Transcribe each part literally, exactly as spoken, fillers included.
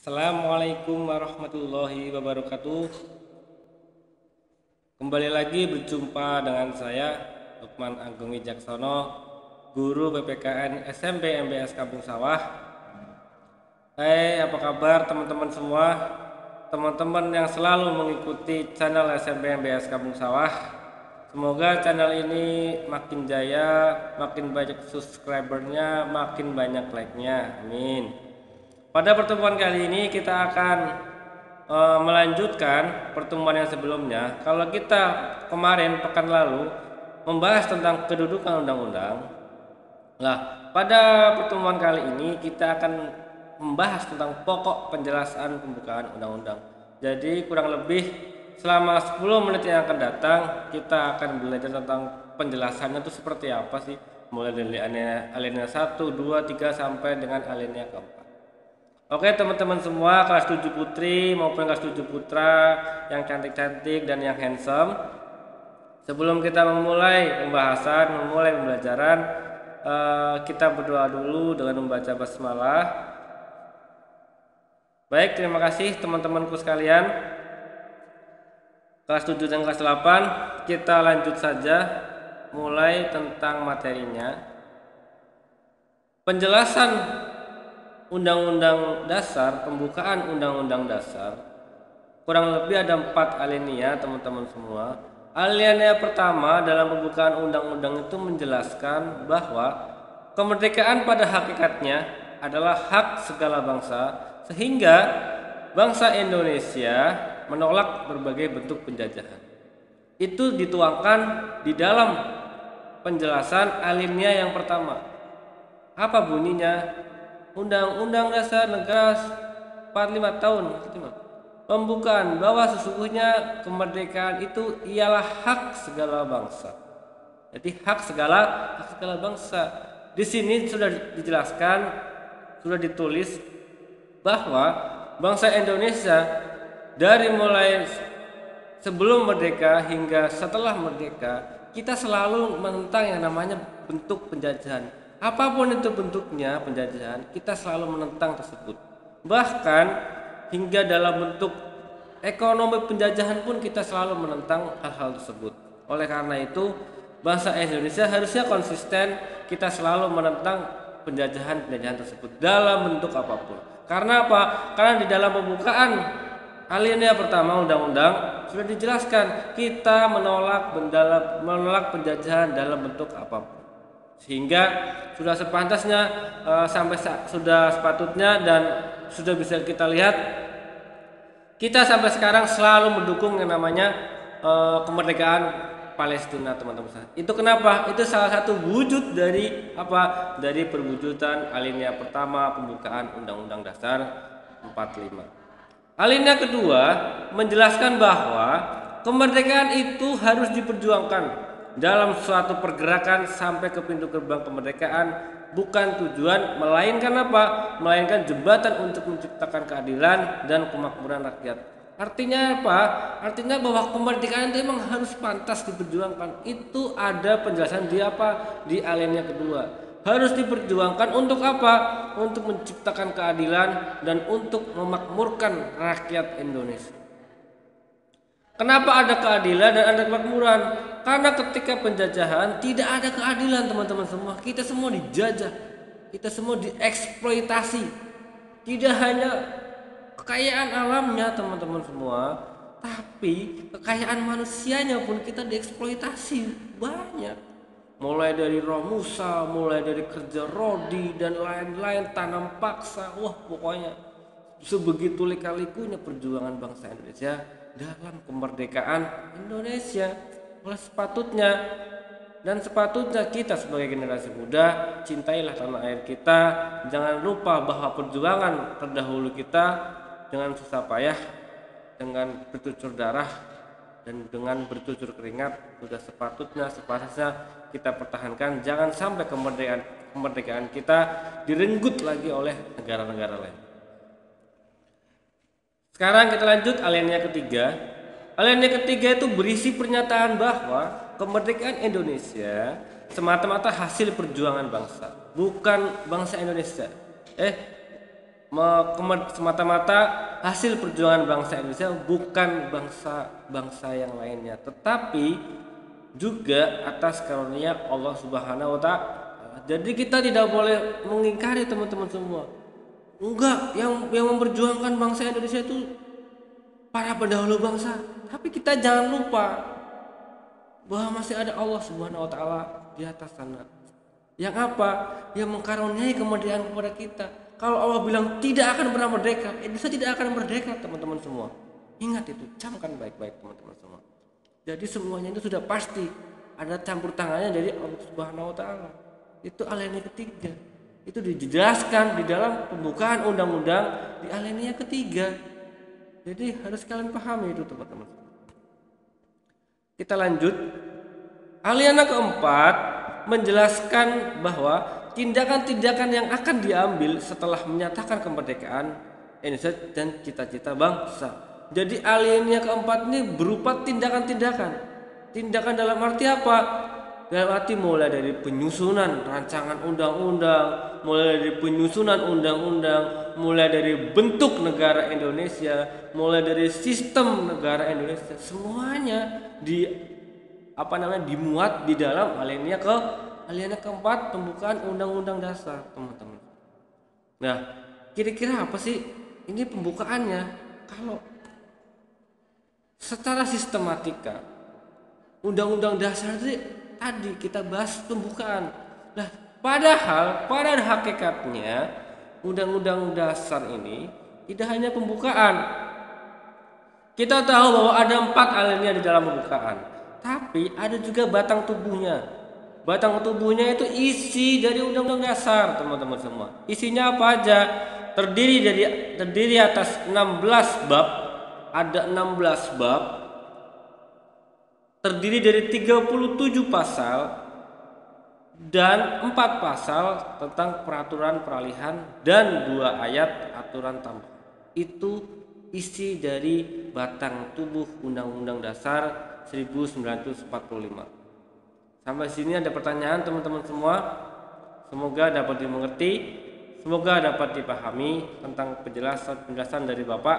Assalamualaikum warahmatullahi wabarakatuh. Kembali lagi berjumpa dengan saya Lukman Agung Wijaksono, guru P P K N S M P M B S Kampung Sawah. Hai, apa kabar teman-teman semua? Teman-teman yang selalu mengikuti channel S M P M B S Kampung Sawah. Semoga channel ini makin jaya, makin banyak subscribernya, makin banyak like-nya. Amin. Pada pertemuan kali ini kita akan e, melanjutkan pertemuan yang sebelumnya. Kalau kita kemarin pekan lalu membahas tentang kedudukan undang-undang, nah pada pertemuan kali ini kita akan membahas tentang pokok penjelasan pembukaan undang-undang. Jadi kurang lebih selama sepuluh menit yang akan datang kita akan belajar tentang penjelasannya itu seperti apa sih, mulai dari alinea, alinea satu, dua, tiga sampai dengan alinea keempat. Oke teman-teman semua, kelas tujuh putri maupun kelas tujuh putra yang cantik-cantik dan yang handsome, sebelum kita memulai pembahasan, memulai pembelajaran, eh, kita berdoa dulu dengan membaca basmalah. Baik, terima kasih teman-temanku sekalian. Kelas tujuh dan kelas delapan, kita lanjut saja mulai tentang materinya. Penjelasan Undang-Undang Dasar, pembukaan Undang-Undang Dasar, kurang lebih ada empat alinea teman-teman semua. Alinea pertama dalam pembukaan undang-undang itu menjelaskan bahwa kemerdekaan pada hakikatnya adalah hak segala bangsa, sehingga bangsa Indonesia menolak berbagai bentuk penjajahan. Itu dituangkan di dalam penjelasan alinea yang pertama. Apa bunyinya? Undang-Undang Dasar Negara empat puluh lima tahun pembukaan bahwa sesungguhnya kemerdekaan itu ialah hak segala bangsa. Jadi hak segala hak segala bangsa. Di sini sudah dijelaskan, sudah ditulis bahwa bangsa Indonesia dari mulai sebelum merdeka hingga setelah merdeka, kita selalu menentang yang namanya bentuk penjajahan. Apapun itu bentuknya penjajahan, kita selalu menentang tersebut. Bahkan hingga dalam bentuk ekonomi penjajahan pun kita selalu menentang hal-hal tersebut. Oleh karena itu, bangsa Indonesia harusnya konsisten, kita selalu menentang penjajahan-penjajahan tersebut dalam bentuk apapun. Karena apa? Karena di dalam pembukaan alinea pertama undang-undang sudah dijelaskan kita menolak bendala, menolak penjajahan dalam bentuk apapun. Sehingga sudah sepantasnya e, sampai sudah sepatutnya dan sudah bisa kita lihat kita sampai sekarang selalu mendukung yang namanya e, kemerdekaan Palestina, teman-teman. Itu kenapa? Itu salah satu wujud dari apa? Dari perwujudan alinea pertama pembukaan Undang-Undang Dasar empat puluh lima. Alinea kedua menjelaskan bahwa kemerdekaan itu harus diperjuangkan dalam suatu pergerakan sampai ke pintu gerbang kemerdekaan, bukan tujuan, melainkan apa? Melainkan jembatan untuk menciptakan keadilan dan kemakmuran rakyat. Artinya apa? Artinya bahwa kemerdekaan itu memang harus pantas diperjuangkan. Itu ada penjelasan di apa? Di alinea kedua. Harus diperjuangkan untuk apa? Untuk menciptakan keadilan dan untuk memakmurkan rakyat Indonesia. Kenapa ada keadilan dan ada kemakmuran? Karena ketika penjajahan tidak ada keadilan, teman-teman semua. Kita semua dijajah, kita semua dieksploitasi. Tidak hanya kekayaan alamnya, teman-teman semua, tapi kekayaan manusianya pun kita dieksploitasi banyak. Mulai dari romusa, mulai dari kerja rodi dan lain-lain, tanam paksa. Wah, pokoknya sebegitu lika-likunya perjuangan bangsa Indonesia dalam kemerdekaan Indonesia. Oleh sepatutnya dan sepatutnya kita sebagai generasi muda cintailah tanah air kita. Jangan lupa bahwa perjuangan terdahulu kita dengan susah payah, dengan bercucur darah dan dengan bercucur keringat, sudah sepatutnya sepantasnya kita pertahankan. Jangan sampai kemerdekaan kemerdekaan kita direnggut lagi oleh negara-negara lain. Sekarang kita lanjut alinea ketiga. Alinea ketiga itu berisi pernyataan bahwa kemerdekaan Indonesia semata-mata hasil perjuangan bangsa, bukan bangsa Indonesia. Eh, semata-mata hasil perjuangan bangsa Indonesia, bukan bangsa-bangsa yang lainnya, tetapi juga atas karunia Allah Subhanahu wa Ta'ala. Jadi kita tidak boleh mengingkari teman-teman semua. Enggak, yang yang memperjuangkan bangsa Indonesia itu para pendahulu bangsa. Tapi kita jangan lupa bahwa masih ada Allah Subhanahu wa Ta'ala di atas sana. Yang apa? Yang mengkaruniai kemerdekaan kepada kita. Kalau Allah bilang tidak akan pernah merdeka, Indonesia tidak akan merdeka, teman-teman semua. Ingat itu, camkan baik-baik teman-teman semua. Jadi semuanya itu sudah pasti ada campur tangannya dari Allah Subhanahu wa Ta'ala. Itu alinea ketiga. Itu dijelaskan di dalam pembukaan undang-undang di alinea ketiga. Jadi harus kalian pahami itu, teman-teman. Kita lanjut. Alinea keempat menjelaskan bahwa tindakan-tindakan yang akan diambil setelah menyatakan kemerdekaan Indonesia dan cita-cita bangsa. Jadi alinea keempat ini berupa tindakan-tindakan. Tindakan dalam arti apa? Dalam arti mulai dari penyusunan rancangan undang-undang, mulai dari penyusunan undang-undang, mulai dari bentuk negara Indonesia, mulai dari sistem negara Indonesia, semuanya di apa namanya dimuat di dalam alinea ke alinea keempat pembukaan undang-undang dasar, teman-teman. Nah, kira-kira apa sih ini pembukaannya? Kalau secara sistematika undang-undang dasar itu tadi kita bahas pembukaan. Nah, padahal pada hakikatnya undang-undang dasar ini tidak hanya pembukaan. Kita tahu bahwa ada empat alinea di dalam pembukaan, tapi ada juga batang tubuhnya. Batang tubuhnya itu isi dari undang-undang dasar, teman-teman semua. Isinya apa aja? Terdiri dari terdiri atas enam belas bab, ada enam belas bab. Terdiri dari tiga puluh tujuh pasal dan empat pasal tentang peraturan peralihan dan dua ayat aturan tambahan. Itu isi dari batang tubuh Undang-Undang Dasar seribu sembilan ratus empat puluh lima. Sampai sini ada pertanyaan teman-teman semua? Semoga dapat dimengerti, semoga dapat dipahami tentang penjelasan-penjelasan dari Bapak.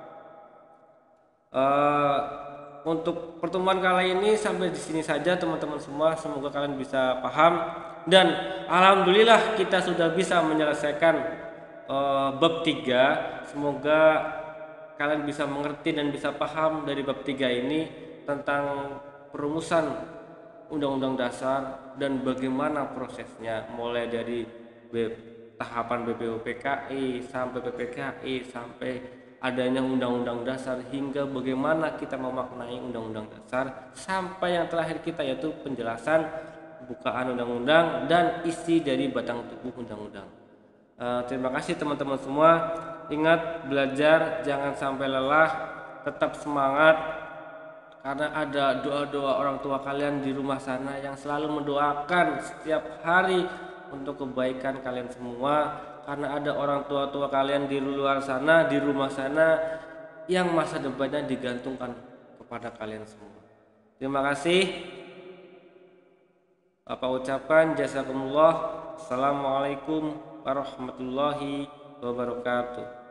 Uh, Untuk pertemuan kali ini sampai di sini saja teman-teman semua. Semoga kalian bisa paham dan alhamdulillah kita sudah bisa menyelesaikan uh, bab tiga. Semoga kalian bisa mengerti dan bisa paham dari bab tiga ini tentang perumusan undang-undang dasar dan bagaimana prosesnya, mulai dari tahapan B P U P K I sampai P P K I sampai adanya undang-undang dasar, hingga bagaimana kita memaknai undang-undang dasar, sampai yang terakhir kita yaitu penjelasan pembukaan undang-undang dan isi dari batang tubuh undang-undang. Uh, terima kasih teman-teman semua. Ingat, belajar jangan sampai lelah, tetap semangat, karena ada doa-doa orang tua kalian di rumah sana yang selalu mendoakan setiap hari untuk kebaikan kalian semua. Karena ada orang tua-tua kalian di luar sana, di rumah sana, yang masa depannya digantungkan kepada kalian semua. Terima kasih. Apa ucapan jazakumullah. Assalamualaikum warahmatullahi wabarakatuh.